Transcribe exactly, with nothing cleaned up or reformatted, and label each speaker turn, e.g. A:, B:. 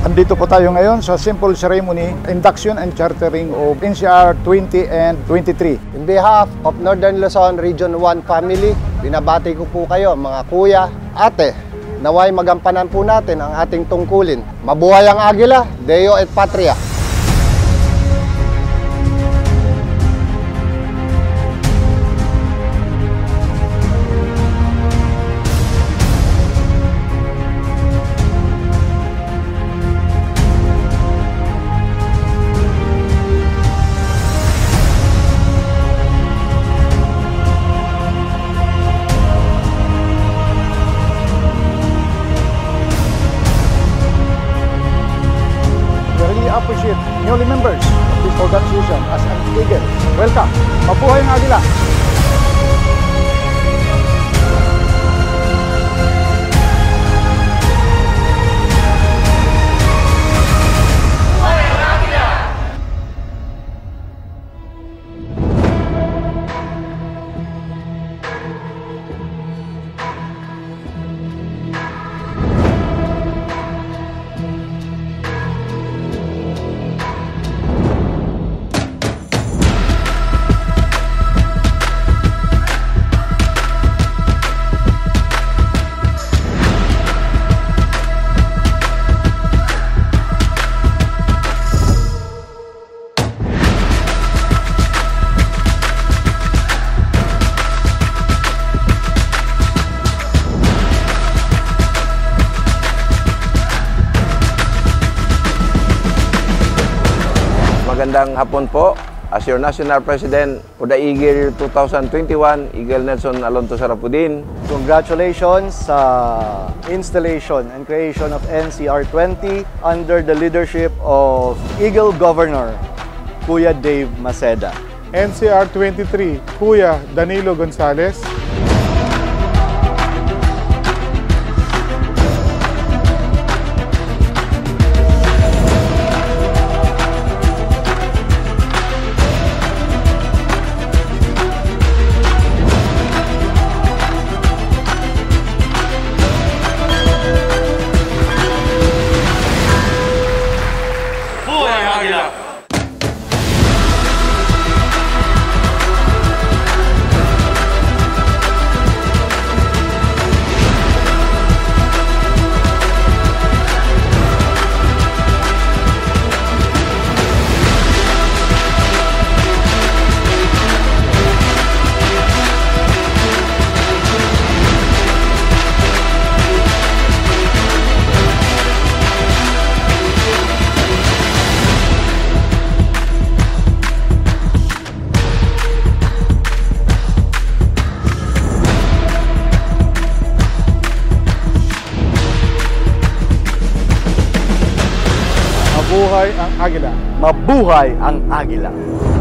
A: Andito po tayo ngayon sa simple ceremony, induction and chartering of N C R twenty and twenty-three.
B: In behalf of Northern Luzon Region one family, binabati ko po kayo mga kuya, ate, naway magampanan po natin ang ating tungkulin. Mabuhay ang Agila, Deo et Patria!
A: Appreciate newly members of this organization as an Eagle. Welcome! Mabuhay ang Agila!
C: Magandang hapon po. As your National President for the Eagle two thousand twenty-one, Eagle Nelson Alonto Sarapudin.
B: Congratulations sa installation and creation of N C R twenty under the leadership of Eagle Governor, Kuya Dave Maceda.
D: N C R twenty-three, Kuya Danilo Gonzales. Mabuhay ang Agila!
B: Mabuhay ang Agila!